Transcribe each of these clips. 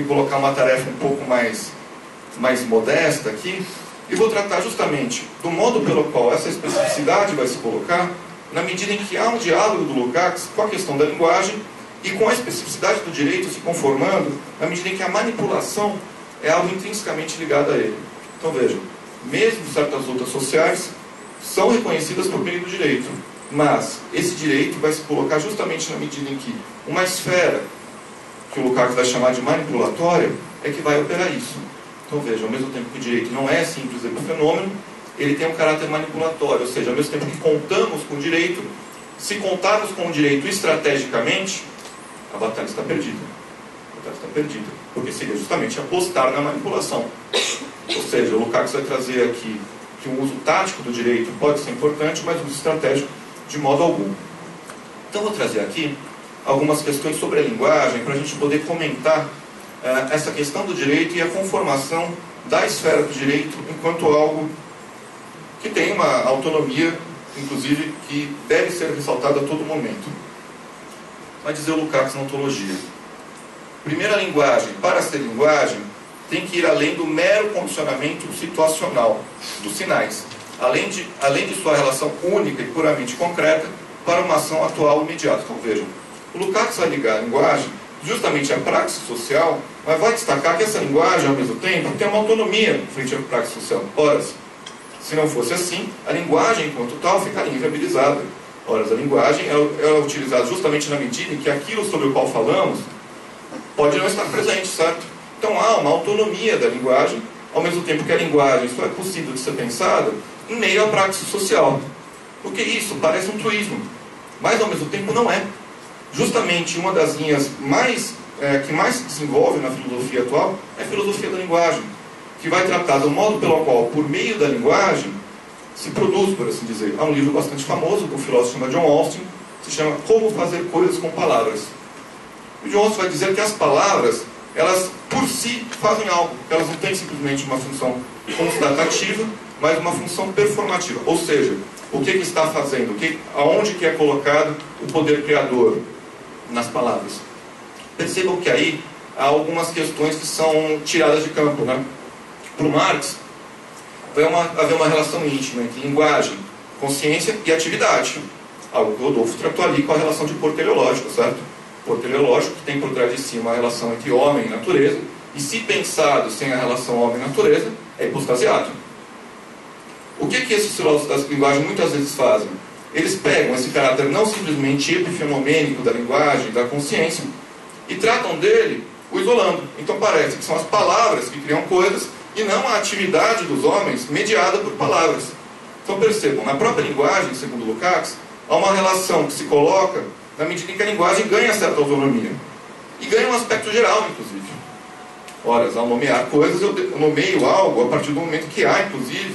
me colocar uma tarefa um pouco mais modesta aqui, e vou tratar justamente do modo pelo qual essa especificidade vai se colocar, na medida em que há um diálogo do Lukács com a questão da linguagem e com a especificidade do direito se conformando, na medida em que a manipulação é algo intrinsecamente ligado a ele. Então vejam, mesmo certas lutas sociais são reconhecidas por meio do direito, mas esse direito vai se colocar justamente na medida em que uma esfera, que o Lukács vai chamar de manipulatória, é que vai operar isso. Então vejam, ao mesmo tempo que o direito não é simples epifenômeno, ele tem um caráter manipulatório, ou seja, ao mesmo tempo que contamos com o direito, se contarmos com o direito estrategicamente, a batalha está perdida. A batalha está perdida, porque seria justamente apostar na manipulação. Ou seja, o Lukács vai trazer aqui que o uso tático do direito pode ser importante, mas o uso estratégico de modo algum. Então vou trazer aqui algumas questões sobre a linguagem para a gente poder comentar essa questão do direito e a conformação da esfera do direito enquanto algo que tem uma autonomia, inclusive, que deve ser ressaltada a todo momento. Vai dizer o Lukács na ontologia. Primeiro, a linguagem, para ser linguagem, tem que ir além do mero condicionamento situacional dos sinais, além de sua relação única e puramente concreta para uma ação atual imediata. Então vejam, o Lukács vai ligar a linguagem justamente à praxis social, mas vai destacar que essa linguagem, ao mesmo tempo, tem uma autonomia frente à praxis social. Ora, se não fosse assim, a linguagem, enquanto tal, ficaria inviabilizada. Ora, a linguagem é utilizada justamente na medida em que aquilo sobre o qual falamos pode não estar presente, certo? Então há uma autonomia da linguagem, ao mesmo tempo que a linguagem só é possível de ser pensada em meio à praxis social. Porque isso parece um truísmo, mas ao mesmo tempo não é. Justamente uma das linhas que mais se desenvolve na filosofia atual é a filosofia da linguagem, que vai tratar do modo pelo qual, por meio da linguagem, se produz, por assim dizer. Há um livro bastante famoso, do filósofo chamado John Austin, que se chama Como Fazer Coisas com Palavras. O John Austin vai dizer que as palavras, elas por si fazem algo, elas não têm simplesmente uma função constatativa, mas uma função performativa. Ou seja, o que está fazendo, aonde que é colocado o poder criador nas palavras. Percebam que aí há algumas questões que são tiradas de campo, né? Para o Marx, vai haver uma relação íntima entre linguagem, consciência e atividade. Algo que o Rodolfo tratou ali com a relação de pôr teleológico, certo? Pôr teleológico que tem por trás de si uma relação entre homem e natureza, e se pensado sem a relação homem-natureza, é hipostasiado. O que esses filósofos da linguagem muitas vezes fazem? Eles pegam esse caráter não simplesmente epifenomênico da linguagem, da consciência, e tratam dele o isolando. Então parece que são as palavras que criam coisas, e não a atividade dos homens mediada por palavras. Então percebam, na própria linguagem, segundo Lukács, há uma relação que se coloca na medida em que a linguagem ganha certa autonomia. E ganha um aspecto geral, inclusive. Ora, ao nomear coisas, eu nomeio algo a partir do momento que há, inclusive,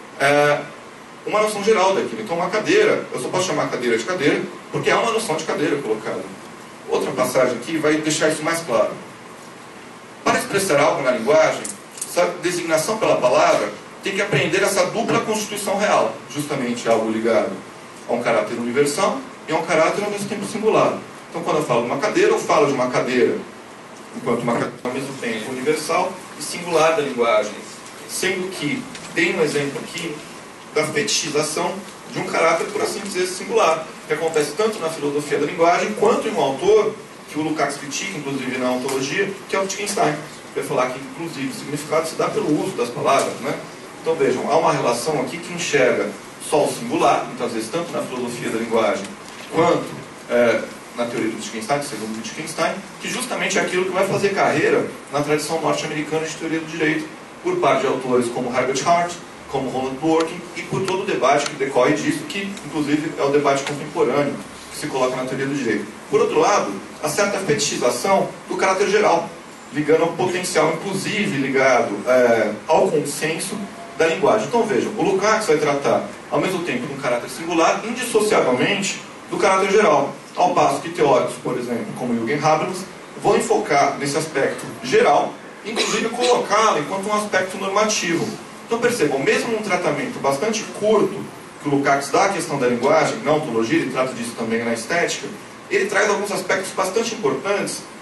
uma noção geral daquilo. Então uma cadeira, eu só posso chamar a cadeira de cadeira, porque há uma noção de cadeira colocada. Outra passagem aqui vai deixar isso mais claro. Para expressar algo na linguagem, essa designação pela palavra tem que aprender essa dupla constituição real, justamente algo ligado a um caráter universal e a um caráter ao mesmo tempo singular. Então quando eu falo de uma cadeira, eu falo de uma cadeira enquanto uma cadeira ao mesmo tempo universal e singular da linguagem, sendo que tem um exemplo aqui da fetichização de um caráter, por assim dizer, singular, que acontece tanto na filosofia da linguagem quanto em um autor que o Lukács critica, inclusive na ontologia, que é o Wittgenstein. Vai falar que, inclusive, o significado se dá pelo uso das palavras, né? Então vejam, há uma relação aqui que enxerga só o singular, muitas vezes tanto na filosofia da linguagem quanto na teoria do Wittgenstein, segundo Wittgenstein, que justamente é aquilo que vai fazer carreira na tradição norte-americana de teoria do direito, por parte de autores como Herbert Hart, como Roland Dworkin, e por todo o debate que decorre disso, que inclusive é o debate contemporâneo que se coloca na teoria do direito. Por outro lado, há certa fetichização do caráter geral, ligando ao potencial, inclusive ligado ao consenso da linguagem. Então vejam, o Lukács vai tratar, ao mesmo tempo, de um caráter singular, indissociavelmente do caráter geral, ao passo que teóricos, por exemplo, como Jürgen Habermas, vão enfocar nesse aspecto geral, inclusive colocá-lo enquanto um aspecto normativo. Então percebam, mesmo num tratamento bastante curto que o Lukács dá à questão da linguagem, na ontologia, ele trata disso também na estética, ele traz alguns aspectos bastante importantes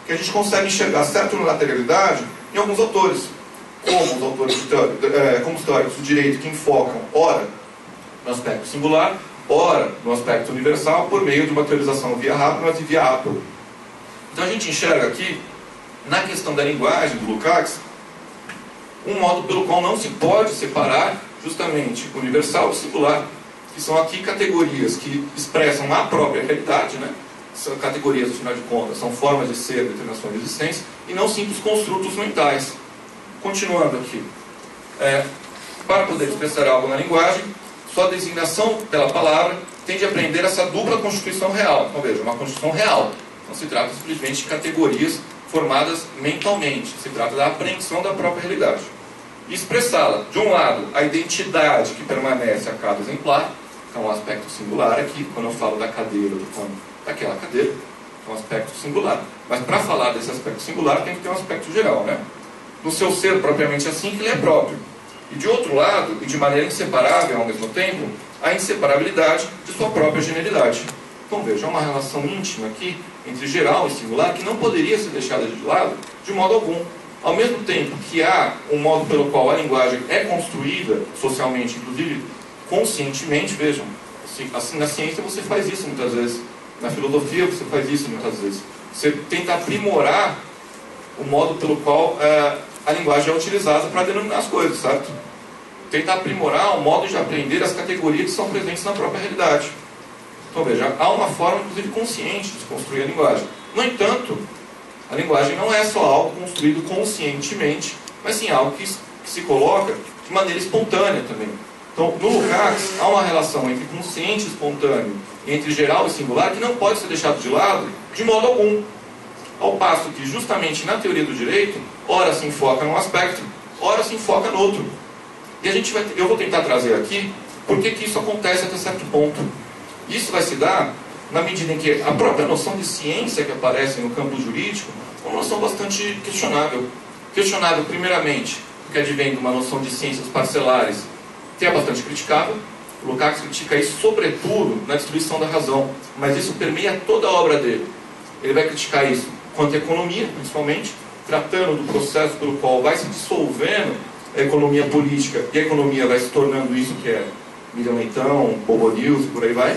que a gente consegue enxergar certa unilateralidade em alguns autores, como os autores como os teóricos do direito, que enfocam, ora, no aspecto singular, ora, no aspecto universal, por meio de uma teorização via rápida, mas via Apple. Então a gente enxerga aqui, na questão da linguagem do Lukács, um modo pelo qual não se pode separar justamente universal e singular, que são aqui categorias que expressam a própria realidade, né? São categorias, afinal de contas, são formas de ser, determinações de existência, e não simples construtos mentais. Continuando aqui. Para poder expressar algo na linguagem, sua designação pela palavra tem de apreender essa dupla constituição real. Então veja, uma constituição real. Não se trata simplesmente de categorias formadas mentalmente. Se trata da apreensão da própria realidade. E expressá-la, de um lado, a identidade que permanece a cada exemplar, que é um aspecto singular aqui, quando eu falo da cadeira, eu falo daquela cadeira, é um aspecto singular. Mas para falar desse aspecto singular, tem que ter um aspecto geral, né? No seu ser propriamente assim, que ele é próprio. E de outro lado, e de maneira inseparável ao mesmo tempo, a inseparabilidade de sua própria generalidade. Então veja, há uma relação íntima aqui entre geral e singular que não poderia ser deixada de lado de modo algum. Ao mesmo tempo que há um modo pelo qual a linguagem é construída socialmente, inclusive conscientemente, vejam, assim, na ciência você faz isso muitas vezes, na filosofia você faz isso muitas vezes. Você tenta aprimorar o modo pelo qual a linguagem é utilizada para denominar as coisas, certo? Tenta aprimorar o modo de aprender as categorias que são presentes na própria realidade. Então veja, há uma forma, inclusive, consciente de construir a linguagem. No entanto, a linguagem não é só algo construído conscientemente, mas sim algo que se coloca de maneira espontânea também. Então, no Lukács, há uma relação entre consciente e espontâneo, entre geral e singular, que não pode ser deixado de lado de modo algum. Ao passo que, justamente na teoria do direito, ora se enfoca num aspecto, ora se enfoca no outro. E eu vou tentar trazer aqui por que isso acontece até certo ponto. Isso vai se dar na medida em que a própria noção de ciência que aparece no campo jurídico é uma noção bastante questionável. Questionável, primeiramente, porque advém de uma noção de ciências parcelares que é bastante criticável. O Lukács critica isso, sobretudo, na destruição da razão, mas isso permeia toda a obra dele. Ele vai criticar isso quanto à economia, principalmente, tratando do processo pelo qual vai se dissolvendo a economia política e a economia vai se tornando isso que é Miriam Leitão, Bobo News, por aí vai.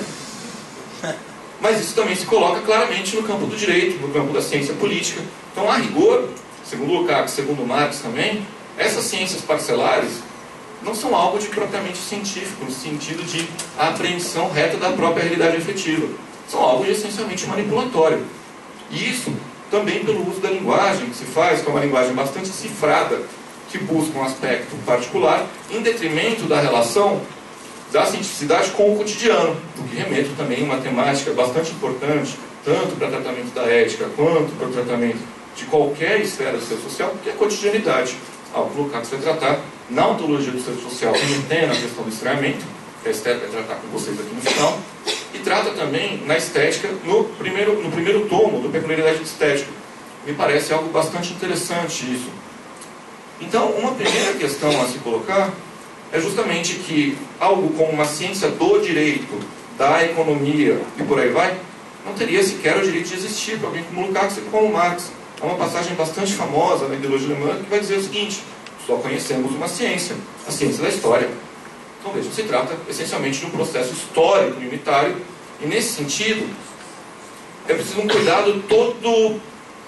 Mas isso também se coloca claramente no campo do direito, no campo da ciência política. Então, a rigor, segundo Lukács, segundo Marx também, essas ciências parcelares não são algo de propriamente científico, no sentido de apreensão reta da própria realidade efetiva. São algo de essencialmente manipulatório. E isso também pelo uso da linguagem que se faz, que é uma linguagem bastante cifrada, que busca um aspecto particular, em detrimento da relação da cientificidade com o cotidiano, o que remete também a uma temática bastante importante, tanto para o tratamento da ética, quanto para o tratamento de qualquer esfera do ser social, que é a cotidianidade. Algo que o Lukács vai tratar na ontologia do ser social, remetendo a questão do estranhamento, que a Esther vai tratar com vocês aqui no final, e trata também na estética, no primeiro tomo do Peculiaridade Estética. Me parece algo bastante interessante isso. Então, uma primeira questão a se colocar é justamente que algo como uma ciência do direito, da economia e por aí vai, não teria sequer o direito de existir para alguém como Lukács e como Marx. Há uma passagem bastante famosa na ideologia alemã que vai dizer o seguinte: só conhecemos uma ciência, a ciência da história. Então veja, se trata essencialmente de um processo histórico unitário, e nesse sentido é preciso um cuidado todo,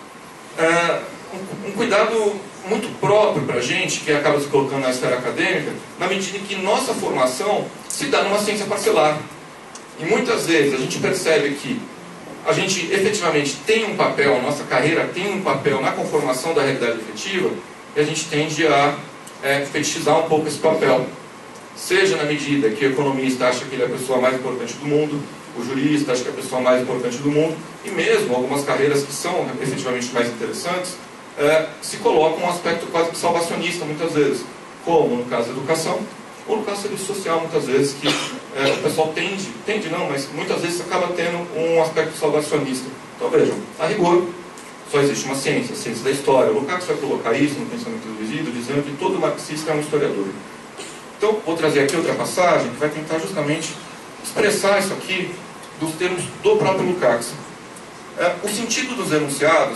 um cuidado muito próprio para a gente, que acaba se colocando na esfera acadêmica, na medida em que nossa formação se dá numa ciência parcelar. E muitas vezes a gente percebe que a gente efetivamente tem um papel, a nossa carreira tem um papel na conformação da realidade efetiva, e a gente tende a fetichizar um pouco esse papel. Seja na medida que o economista acha que ele é a pessoa mais importante do mundo, o jurista acha que é a pessoa mais importante do mundo, e mesmo algumas carreiras que são efetivamente mais interessantes, se colocam um aspecto quase que salvacionista muitas vezes, como no caso da educação, ou no caso do serviço social, muitas vezes, que o pessoal tende não, mas muitas vezes acaba tendo um aspecto salvacionista. Então vejam, a rigor, só existe uma ciência, a ciência da história. O Lukács vai colocar isso no pensamento do Isidro, dizendo que todo marxista é um historiador. Então, vou trazer aqui outra passagem que vai tentar justamente expressar isso aqui dos termos do próprio Lukács. O sentido dos enunciados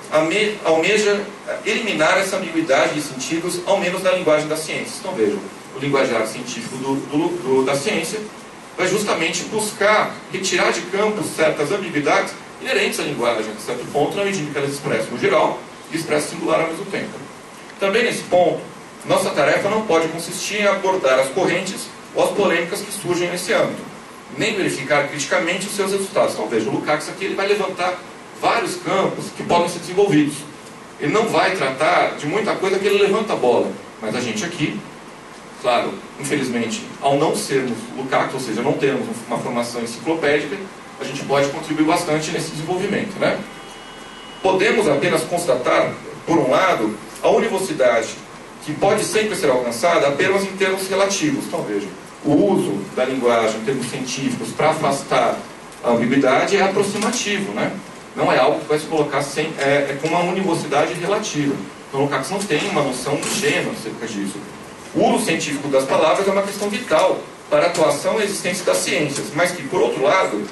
almeja eliminar essa ambiguidade de sentidos, ao menos na linguagem das ciências. Então vejam, o linguajar científico da ciência vai justamente buscar retirar de campo certas ambiguidades inerentes à linguagem, a certo ponto, na medida que elas expressam no geral e expressam singular ao mesmo tempo. Também nesse ponto, nossa tarefa não pode consistir em abordar as correntes ou as polêmicas que surgem nesse âmbito, nem verificar criticamente os seus resultados. Então veja, o Lukács aqui ele vai levantar vários campos que podem ser desenvolvidos. Ele não vai tratar de muita coisa que ele levanta a bola, mas a gente aqui, claro, infelizmente, ao não sermos Lukács, ou seja, não termos uma formação enciclopédica, a gente pode contribuir bastante nesse desenvolvimento, né? Podemos apenas constatar, por um lado, a univocidade que pode sempre ser alcançada apenas em termos relativos. Então vejam, o uso da linguagem em termos científicos para afastar a ambiguidade é aproximativo, né? Não é algo que vai se colocar com uma univocidade relativa. Então o Lukács não tem uma noção ingênua acerca disso. O uso científico das palavras é uma questão vital para a atuação e existência das ciências, mas que, por outro lado,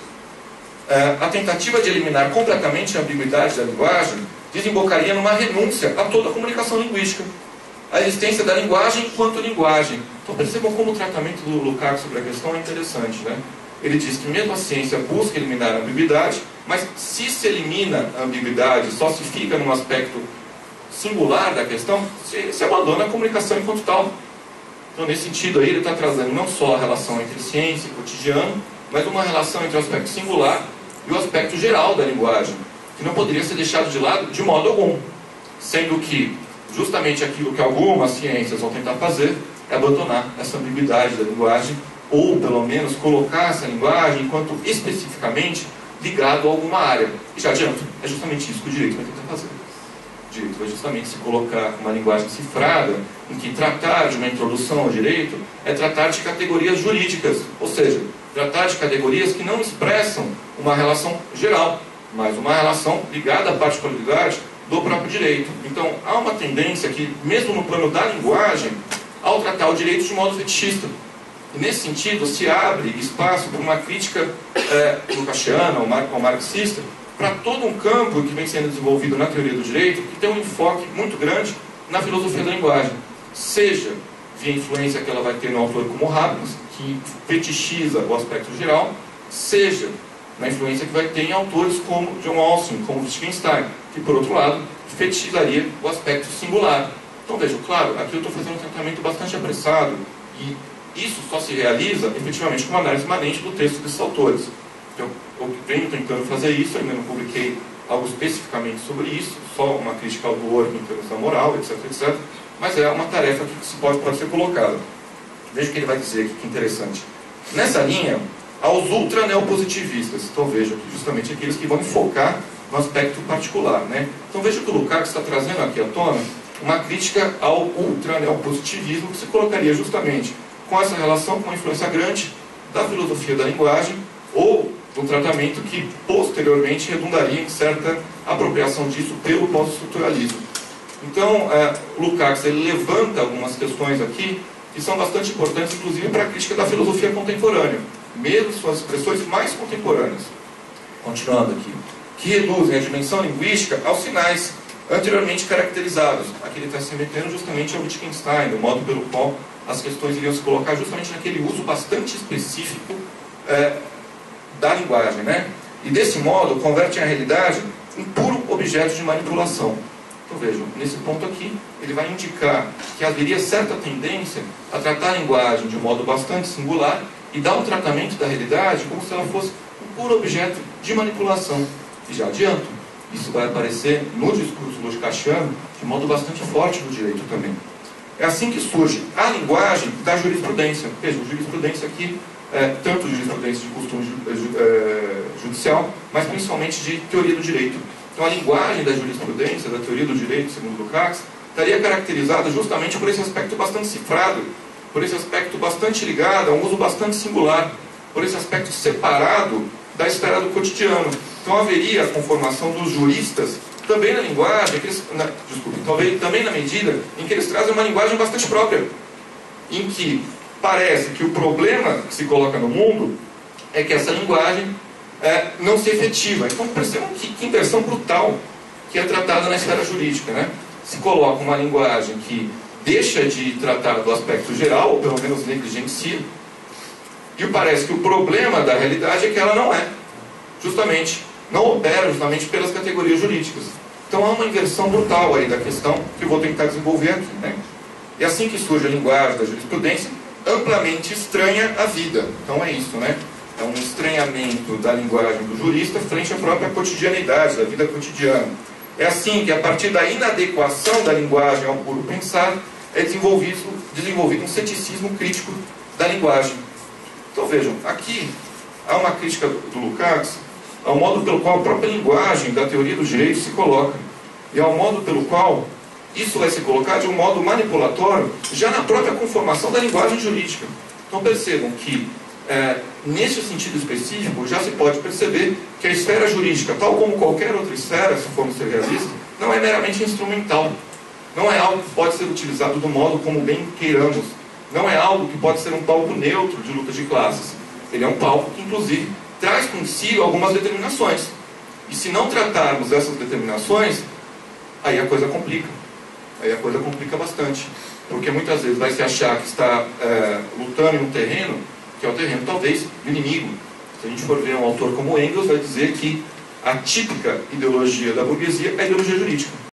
a tentativa de eliminar completamente a ambiguidade da linguagem desembocaria numa renúncia a toda a comunicação linguística, a existência da linguagem enquanto linguagem. Então percebam como o tratamento do Lukács sobre a questão é interessante, né? Ele diz que mesmo a ciência busca eliminar a ambiguidade, mas se elimina a ambiguidade, só se fica num aspecto singular da questão, se abandona a comunicação enquanto tal. Então nesse sentido aí ele está trazendo não só a relação entre ciência e cotidiano, mas uma relação entre o aspecto singular e o aspecto geral da linguagem, que não poderia ser deixado de lado de modo algum, sendo que justamente aquilo que algumas ciências vão tentar fazer é abandonar essa ambiguidade da linguagem, ou pelo menos colocar essa linguagem enquanto especificamente ligado a alguma área. E já adianto, é justamente isso que o direito vai tentar fazer. O direito vai justamente se colocar uma linguagem cifrada, em que tratar de uma introdução ao direito é tratar de categorias jurídicas, ou seja, tratar de categorias que não expressam uma relação geral, mas uma relação ligada à particularidade do próprio direito. Então, há uma tendência que, mesmo no plano da linguagem, ao tratar o direito de modo fetichista. E, nesse sentido, se abre espaço para uma crítica lukáciana ou marxista para todo um campo que vem sendo desenvolvido na teoria do direito, que tem um enfoque muito grande na filosofia da linguagem, seja via influência que ela vai ter no autor como Habermas, que fetichiza o aspecto geral, seja na influência que vai ter em autores como John Austin, como Wittgenstein, que, por outro lado, fetichizaria o aspecto singular. Então, vejam, claro, aqui eu estou fazendo um tratamento bastante apressado, e isso só se realiza, efetivamente, com uma análise imanente do texto desses autores. Eu venho tentando fazer isso, ainda não publiquei algo especificamente sobre isso, só uma crítica ao Dworkin em termos da moral, etc, etc, mas é uma tarefa que pode ser colocada. Veja o que ele vai dizer aqui, que interessante. Nessa linha, aos ultra-neopositivistas, então veja aqui, justamente aqueles que vão focar no aspecto particular, né? Então veja que o Lukács está trazendo aqui à tona uma crítica ao ultra-neopositivismo, que se colocaria justamente com essa relação, com uma influência grande da filosofia da linguagem, ou um tratamento que posteriormente redundaria em certa apropriação disso pelo pós-estruturalismo. Então, o Lukács ele levanta algumas questões aqui que são bastante importantes, inclusive para a crítica da filosofia contemporânea, mesmo suas expressões mais contemporâneas. Continuando aqui, que reduzem a dimensão linguística aos sinais anteriormente caracterizados. Aqui ele está se remetendo justamente ao Wittgenstein, do modo pelo qual as questões iriam se colocar justamente naquele uso bastante específico da linguagem, né? E desse modo convertem a realidade em puro objeto de manipulação. Então vejam, nesse ponto aqui, ele vai indicar que haveria certa tendência a tratar a linguagem de um modo bastante singular e dar um tratamento da realidade como se ela fosse um puro objeto de manipulação. E já adianto, isso vai aparecer no discurso lukáciano de modo bastante forte no direito também. É assim que surge a linguagem da jurisprudência. Veja, jurisprudência aqui, tanto jurisprudência de costume judicial, mas principalmente de teoria do direito. Então a linguagem da jurisprudência, da teoria do direito, segundo Lukács, estaria caracterizada justamente por esse aspecto bastante cifrado, por esse aspecto bastante ligado a um uso bastante singular, por esse aspecto separado da esfera do cotidiano. Então haveria a conformação dos juristas também na linguagem, também na medida em que eles trazem uma linguagem bastante própria, em que parece que o problema que se coloca no mundo é que essa linguagem não se efetiva. Então percebam que inversão brutal. que é tratada na esfera jurídica, né? Se coloca uma linguagem que deixa de tratar do aspecto geral, ou pelo menos negligencia, e parece que o problema da realidade é que ela não é, justamente, não opera justamente pelas categorias jurídicas. Então há uma inversão brutal aí da questão que eu vou tentar desenvolver aqui, né? É assim que surge a linguagem da jurisprudência, amplamente estranha à vida. Então é isso, né? É um estranhamento da linguagem do jurista frente à própria cotidianidade, da vida cotidiana. É assim que, a partir da inadequação da linguagem ao puro pensar, é desenvolvido um ceticismo crítico da linguagem. Então vejam, aqui há uma crítica do Lukács ao modo pelo qual a própria linguagem da teoria do direito se coloca, e ao modo pelo qual isso vai se colocar de um modo manipulatório já na própria conformação da linguagem jurídica. Então percebam que, nesse sentido específico, já se pode perceber que a esfera jurídica, tal como qualquer outra esfera, se formos ser realistas, não é meramente instrumental. Não é algo que pode ser utilizado do modo como bem queiramos. Não é algo que pode ser um palco neutro de luta de classes. Ele é um palco que, inclusive, traz consigo algumas determinações. E se não tratarmos essas determinações, aí a coisa complica. Aí a coisa complica bastante. Porque muitas vezes vai se achar que está lutando em um terreno que é o terreno, talvez, do inimigo. Se a gente for ver um autor como Engels, vai dizer que a típica ideologia da burguesia é a ideologia jurídica.